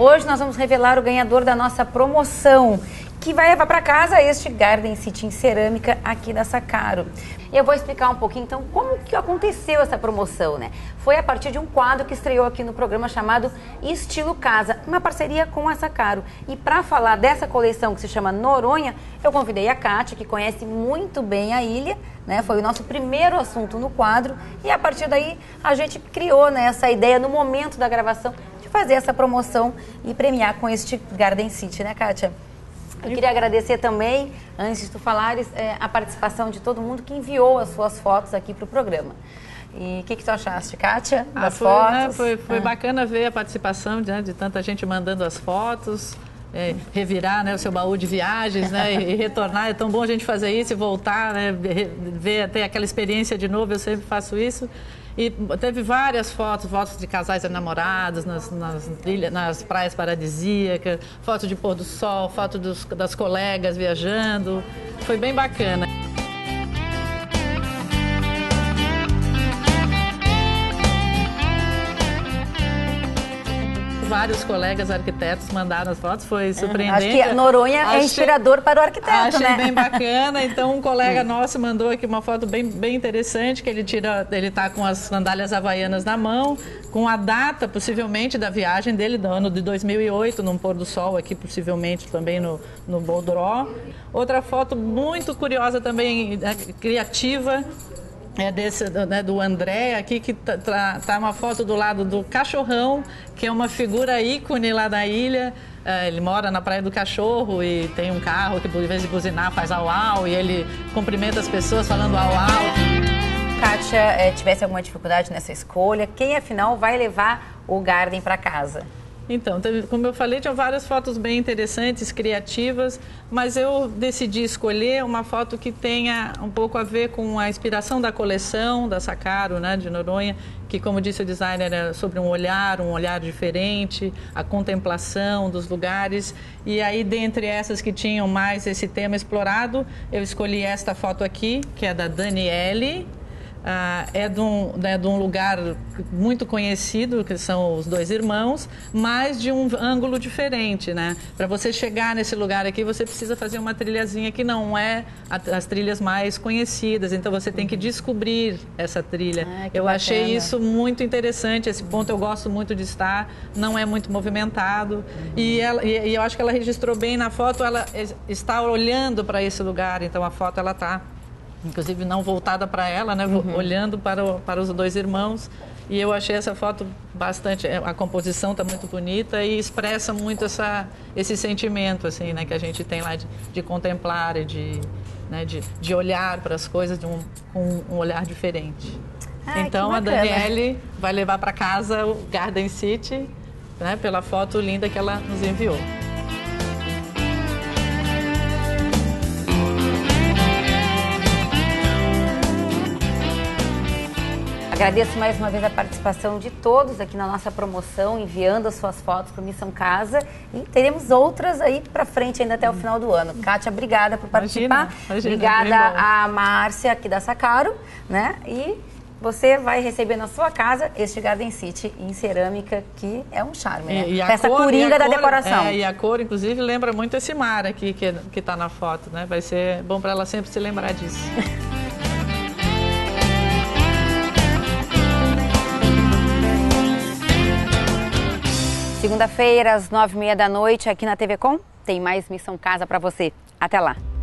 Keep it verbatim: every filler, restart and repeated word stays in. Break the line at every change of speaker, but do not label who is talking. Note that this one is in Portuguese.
Hoje nós vamos revelar o ganhador da nossa promoção, que vai levar para casa este Garden City em cerâmica aqui da Sacaro. E eu vou explicar um pouquinho, então, como que aconteceu essa promoção, né? Foi a partir de um quadro que estreou aqui no programa chamado Estilo Casa, uma parceria com a Sacaro. E para falar dessa coleção que se chama Noronha, eu convidei a Kátia, que conhece muito bem a ilha, né? Foi o nosso primeiro assunto no quadro. E a partir daí a gente criou, né, essa ideia no momento da gravação de fazer essa promoção e premiar com este Garden City, né, Kátia? Eu queria agradecer também, antes de tu falares, é, a participação de todo mundo que enviou as suas fotos aqui para o programa. E o que, que tu achaste, Kátia, das
ah, foi,
fotos?
Né, foi foi
ah.
bacana ver a participação, né, de tanta gente mandando as fotos, é, revirar, né, o seu baú de viagens, né, e, e retornar. É tão bom a gente fazer isso e voltar, né, ver, ter aquela experiência de novo. Eu sempre faço isso. E teve várias fotos, fotos de casais namorados nas, nas, nas praias paradisíacas, foto de pôr do sol, foto dos, das colegas viajando. Foi bem bacana. Vários colegas arquitetos mandaram as fotos, foi surpreendente.
Acho que Noronha achei, é inspirador para o arquiteto,
achei
né?
Achei bem bacana. Então, um colega nosso mandou aqui uma foto bem, bem interessante, que ele tira, ele tá com as sandálias havaianas na mão, com a data, possivelmente, da viagem dele, do ano de dois mil e oito, num pôr do sol aqui, possivelmente, também no, no Boldró. Outra foto muito curiosa também, criativa, é desse, né, do André aqui, que tá, tá, tá uma foto do lado do cachorrão, que é uma figura ícone lá da ilha. É, ele mora na Praia do Cachorro e tem um carro que, em vez de buzinar, faz au-au, e ele cumprimenta as pessoas falando au-au.
Kátia, é, tivesse alguma dificuldade nessa escolha, quem afinal vai levar o Garden para casa?
Então, como eu falei, tinha várias fotos bem interessantes, criativas, mas eu decidi escolher uma foto que tenha um pouco a ver com a inspiração da coleção da Sacaro, né, de Noronha, que, como disse o designer, era sobre um olhar, um olhar diferente, a contemplação dos lugares. E aí, dentre essas que tinham mais esse tema explorado, eu escolhi esta foto aqui, que é da Daniele. Ah, é de um, né, de um lugar muito conhecido, que são os dois irmãos, mas de um ângulo diferente, né? Para você chegar nesse lugar aqui, você precisa fazer uma trilhazinha que não é a, as trilhas mais conhecidas, então você tem que descobrir essa trilha.
Ah,
eu
bacana.
Achei isso muito interessante, esse ponto eu gosto muito de estar, não é muito movimentado, uhum. e, ela, e, e eu acho que ela registrou bem na foto, ela está olhando para esse lugar, então a foto ela está inclusive não voltada para ela, né? Uhum. Olhando para, o, para os dois irmãos. E eu achei essa foto bastante... A composição está muito bonita e expressa muito essa, esse sentimento, assim, né? Que a gente tem lá de, de contemplar e de, né? de, de olhar para as coisas de um, com um olhar diferente.
Ai,
então, a Daniele vai levar para casa o Garden City, né? Pela foto linda que ela nos enviou.
Agradeço mais uma vez a participação de todos aqui na nossa promoção, enviando as suas fotos para o Missão Casa. E teremos outras aí para frente ainda até o final do ano. Kátia, obrigada por participar.
Imagina, imagina,
obrigada a Márcia aqui da Sacaro, né? E você vai receber na sua casa este Garden City em cerâmica, que é um charme, né?
E, e
essa
cor,
coringa da
cor,
decoração.
É, e a cor, inclusive, lembra muito esse mar aqui que que está na foto, né? Vai ser bom para ela sempre se lembrar disso.
Segunda-feira, às nove e meia da noite, aqui na T V Com, tem mais Missão Casa para você. Até lá!